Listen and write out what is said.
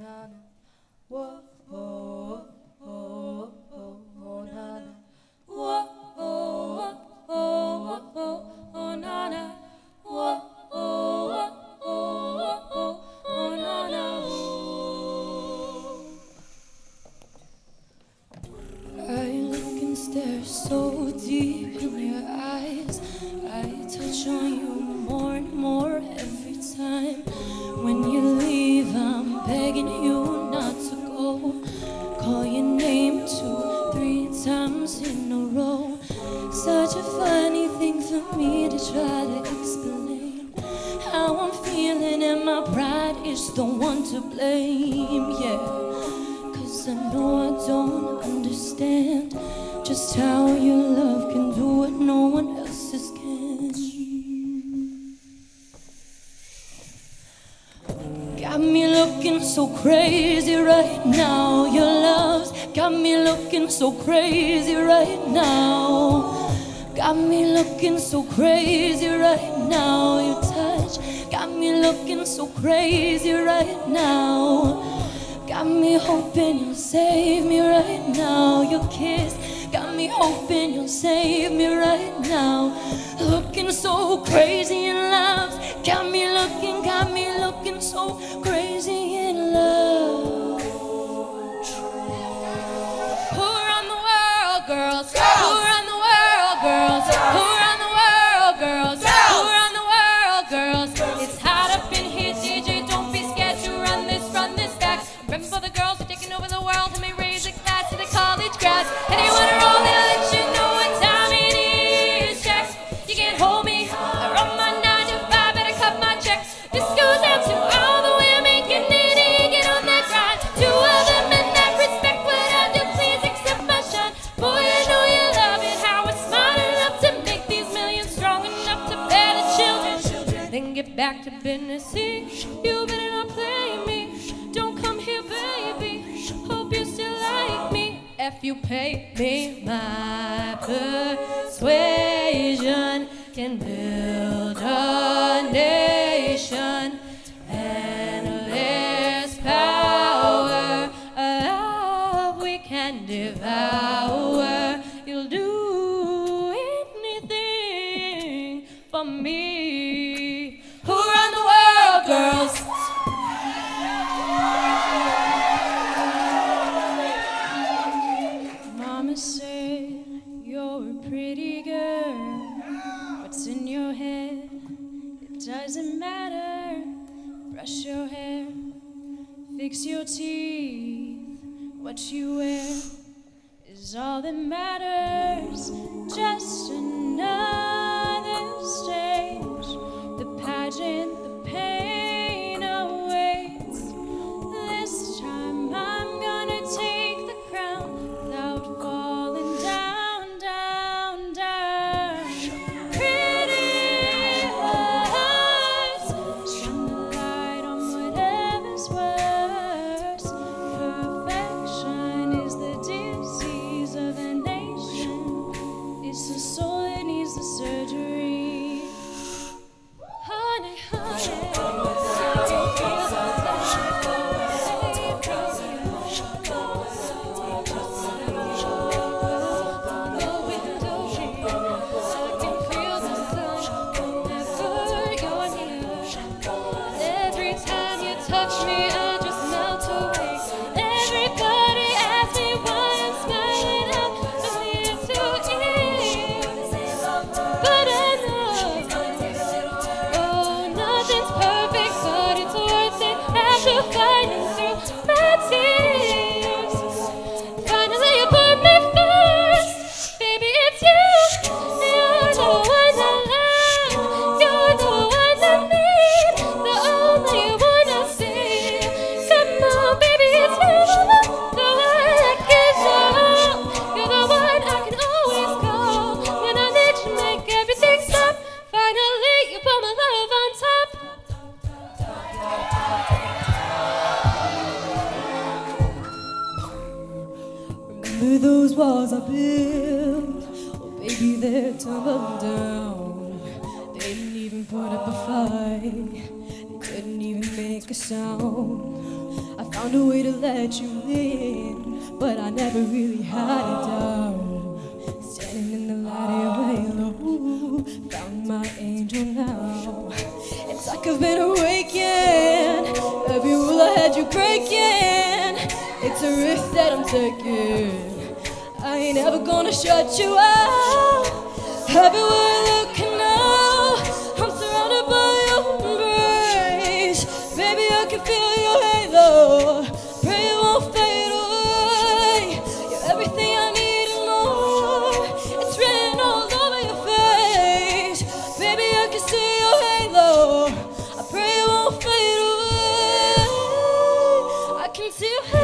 na na. Whoa, oh, oh, oh, oh, oh, na na. Whoa, oh, oh, oh, oh, oh, na na. Whoa, oh, oh, oh, oh, oh, na na. I look and stare so deep in your eyes. I touch on you more and more every time. When you leave, I'm begging you not to go. Call your name 2, 3 times in a row. Such a funny thing for me to try to explain how I'm feeling, and my pride is the one to blame, yeah. 'Cause I know I don't understand just how your love can do what no one else's can. Got me looking so crazy right now. Your love's got me looking so crazy right now. Got me looking so crazy right now. Your touch got me looking so crazy right now. Got me hoping you'll save me right now. Your kiss got me hoping you'll save me right now. Looking so crazy in love. Got me looking so crazy in love. Who run the world, girls? Who run the world, girls? Who run the world, girls? Who run the world, girls? It's hot up in here, DJ. Don't be scared to run this back. Remember the girls are taking over the world, and we raise a class to the college grads. Anyone are all gonna let you know what time it is. Check, you can't hold me. I run my 9 to 5, better cut my check. This goes out to all the women getting it, get on that grind. 2 of them men that respect what I do, please accept my shine. Boy, I know you love it, how we're smart enough to make these millions strong enough to bear the children. Then get back to business. See, you better not play me. Don't come here, baby. Hope you still like me. If you pay me, my persuasion can build a nation. Endless power, a love we can devour. You'll do anything for me. Who run the world, girls? Mama said you're a pretty girl. What's in your head? It doesn't matter. Brush your hair, fix your teeth. What you wear is all that matters. Just another stage. The pageant, the pain awaits. This time I'm gonna take the crown without falling down, down, down. Pretty eyes, shine the light on whatever's worse. Perfection is the disease of the nation. It's the soul that needs the surgery. Honey, honey. Every time you touch me, I just melt away. Everybody asks me why I'm smiling up from ear to ear. But I know, oh, nothing's perfect, but it's worth it after fighting through my tears. Finally, you put me first, baby, it's you. You're the one I love, you're the one I need, the only one I see. Come on, baby, it's you, the one I can show. You're the one I can always call when I need to make everything stop. Finally, you put my love on top. Remember those walls I built? Oh, baby, they're tumbling down. They didn't even put up a fight. They couldn't even make a sound. I found a way to let you in, but I never really had a doubt. Standing in the light of your halo, found my angel now. It's like I've been awakened. Every rule I had you breaking. It's a risk that I'm taking. I ain't ever gonna shut you out. Everywhere I look now, I'm surrounded by your embrace. Baby, I can feel your halo. Pray it won't fade away. You're everything I need and more. It's written all over your face. Baby, I can see your halo. I pray it won't fade away. I can see your halo.